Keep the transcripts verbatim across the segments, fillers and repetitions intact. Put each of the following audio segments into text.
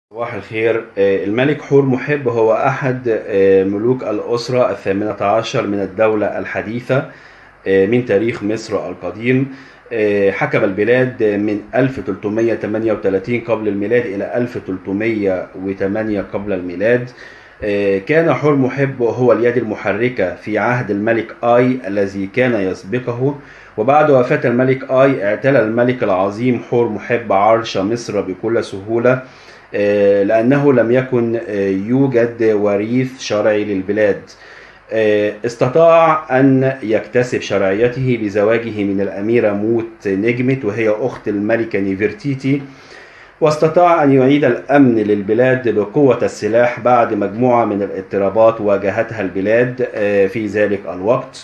صباح الخير. آه، الملك حور محب هو أحد آه، ملوك الأسرة الثامنة عشر من الدولة الحديثة آه، من تاريخ مصر القديم. آه، حكم البلاد من ألف وثلاثمائة وثمانية وثلاثين قبل الميلاد إلى ألف وثلاثمائة وثمانية قبل الميلاد. آه، كان حور محب هو اليد المحركة في عهد الملك آي الذي كان يسبقه، وبعد وفاة الملك آي اعتلى الملك العظيم حور محب عرش مصر بكل سهولة، آه، لأنه لم يكن آه، يوجد وريث شرعي للبلاد. آه، استطاع أن يكتسب شرعيته بزواجه من الأميرة موت نجمت، وهي أخت الملكة نيفرتيتي، واستطاع أن يعيد الأمن للبلاد بقوة السلاح بعد مجموعة من الاضطرابات واجهتها البلاد آه، في ذلك الوقت.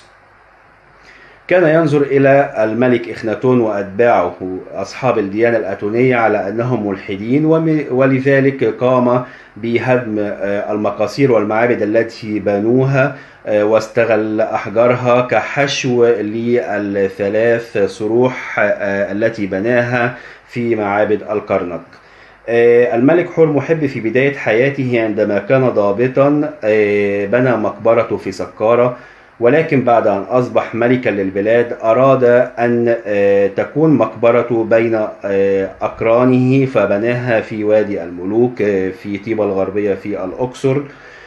كان ينظر إلى الملك إخناتون وأتباعه أصحاب الديانة الأتونية على أنهم ملحدين، ولذلك قام بهدم المقاصير والمعابد التي بنوها واستغل أحجارها كحشو للثلاث صروح التي بناها في معابد الكرنك. الملك حور محب في بداية حياته عندما كان ضابطا بنى مقبرته في سقارة، ولكن بعد أن أصبح ملكا للبلاد أراد أن تكون مقبرته بين أقرانه، فبناها في وادي الملوك في طيبة الغربية في الأقصر.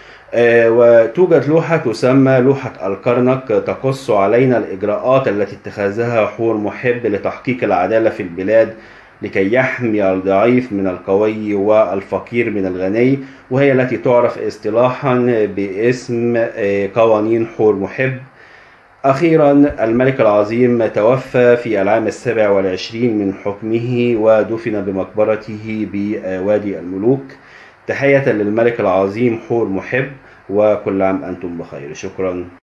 وتوجد لوحة تسمى لوحة الكرنك تقص علينا الإجراءات التي اتخذها حور محب لتحقيق العدالة في البلاد لكي يحمي الضعيف من القوي والفقير من الغني، وهي التي تعرف اصطلاحا باسم قوانين حور محب. أخيرا الملك العظيم توفى في العام السابع والعشرين من حكمه ودفن بمقبرته بوادي الملوك. تحية للملك العظيم حور محب، وكل عام أنتم بخير. شكرا.